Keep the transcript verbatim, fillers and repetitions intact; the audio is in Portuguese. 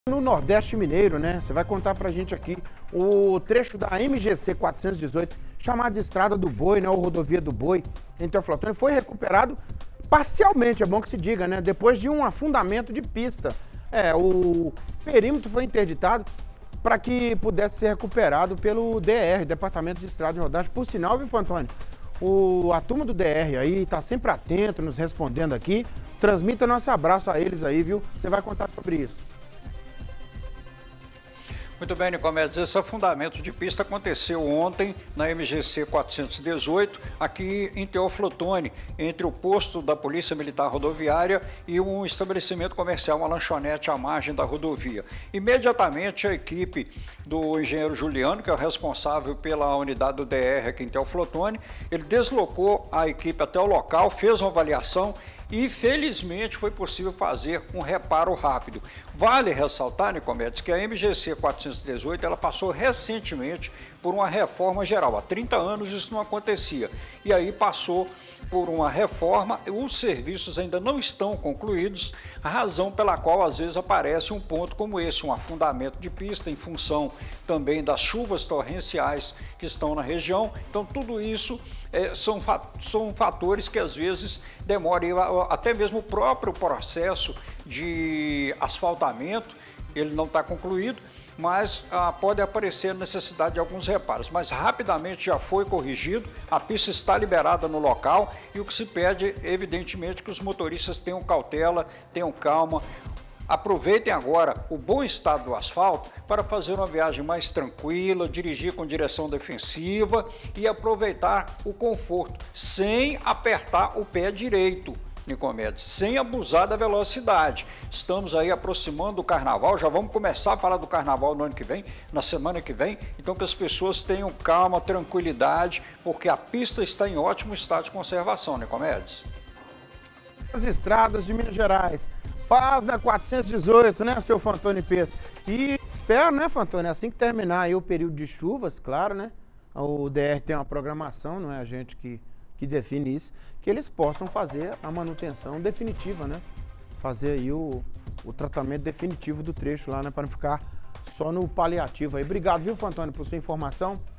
No Nordeste Mineiro, né? Você vai contar pra gente aqui o trecho da M G C quatrocentos e dezoito, chamada Estrada do Boi, né? Ou Rodovia do Boi, em Teoflotone, foi recuperado parcialmente, é bom que se diga, né? Depois de um afundamento de pista. É, o perímetro foi interditado para que pudesse ser recuperado pelo D R, Departamento de Estrada e Rodagem. Por sinal, viu, Antônio? O, a turma do D R aí tá sempre atento, nos respondendo aqui. Transmita nosso abraço a eles aí, viu? Você vai contar sobre isso. Muito bem, Nicomedes, esse afundamento de pista aconteceu ontem na M G C quatrocentos e dezoito, aqui em Teoflotone, entre o posto da Polícia Militar Rodoviária e um estabelecimento comercial, uma lanchonete à margem da rodovia. Imediatamente a equipe do engenheiro Juliano, que é o responsável pela unidade do D R aqui em Teoflotone, ele deslocou a equipe até o local, fez uma avaliação e, felizmente, foi possível fazer um reparo rápido. Vale ressaltar, Nicomedes, que a M G C quatrocentos e dezoito ela passou recentemente por uma reforma geral. Há trinta anos isso não acontecia. E aí passou por uma reforma, os serviços ainda não estão concluídos, a razão pela qual às vezes aparece um ponto como esse, um afundamento de pista em função também das chuvas torrenciais que estão na região. Então tudo isso é, são, são fatores que às vezes demoram, até mesmo o próprio processo de asfaltamento, ele não está concluído, mas ah, pode aparecer a necessidade de alguns reparos. Mas rapidamente já foi corrigido, a pista está liberada no local e o que se pede, evidentemente, que os motoristas tenham cautela, tenham calma, aproveitem agora o bom estado do asfalto para fazer uma viagem mais tranquila, dirigir com direção defensiva e aproveitar o conforto, sem apertar o pé direito. Nicomedes, sem abusar da velocidade. Estamos aí aproximando do carnaval, já vamos começar a falar do carnaval no ano que vem, na semana que vem, então que as pessoas tenham calma, tranquilidade, porque a pista está em ótimo estado de conservação, Nicomedes. As estradas de Minas Gerais, paz na quatrocentos e dezoito, né, seu Fantoni Pesce? E espero, né, Fantoni, assim que terminar aí o período de chuvas, claro, né, o D R tem uma programação, não é a gente que que define isso, que eles possam fazer a manutenção definitiva, né? Fazer aí o, o tratamento definitivo do trecho lá, né? Para não ficar só no paliativo aí. Obrigado, viu, Fantoni, por sua informação.